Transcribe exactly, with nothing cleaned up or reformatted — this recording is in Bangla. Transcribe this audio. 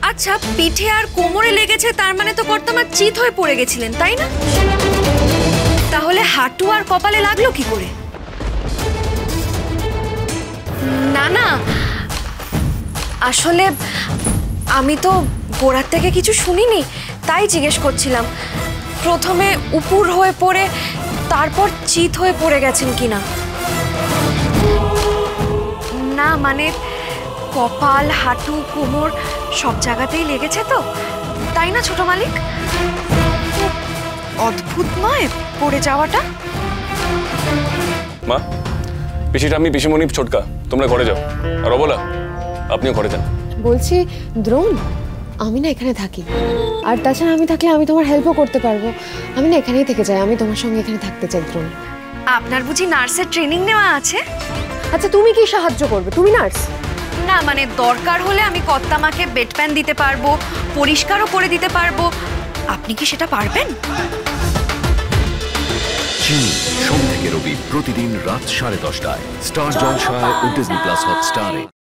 আচ্ছা, পিঠে আর কোমরে লেগেছে তার মানে তো কর্তামা চিত হয়ে পড়ে গেছিলেন, তাই না? তাহলে হাঁটু আর কপালে লাগলো কি করে? না না, আসলে আমি তো গোড়ার থেকে কিছু শুনিনি, তাই জিজ্ঞেস করছিলাম। প্রথমে উপুর হয়ে পড়ে তারপর চিত হয়ে পড়ে গেছেন কিনা। না মানে কপাল, হাঁটু, কোমর সব জায়গাতেই লেগেছে তো, তাই না ছোট মালিক? অদ্ভুত নয় পড়ে যাওয়াটা? মা, পিসিটা আমি পিসিমণি ছোটকা, তোমরা ঘরে যাও। আর অবলা, আপনিও ঘরে যান। বলছি দ্রোণ, আমি না এখানে থাকি, আর তাছাড়া আমি থাকলে আমি তোমার হেল্পও করতে পারবো। আমি না এখানেই থেকে যাই, আমি তোমার সঙ্গে এখানে থাকতে চাই দ্রোণ। আপনার বুঝি নার্সের ট্রেনিং নেওয়া আছে? আচ্ছা, তুমি কি সাহায্য করবে? তুমি নার্স? না মানে দরকার হলে আমি কর্তামাকে বেড প্যান দিতে পারবো, পরিষ্কারও করে দিতে পারবো। আপনি কি সেটা পারবেন? চিনি সোম থেকে রবি প্রতিদিন রাত সাড়ে দশটায় স্টার জলসায় ও ডিজনি প্লাস হটস্টারে।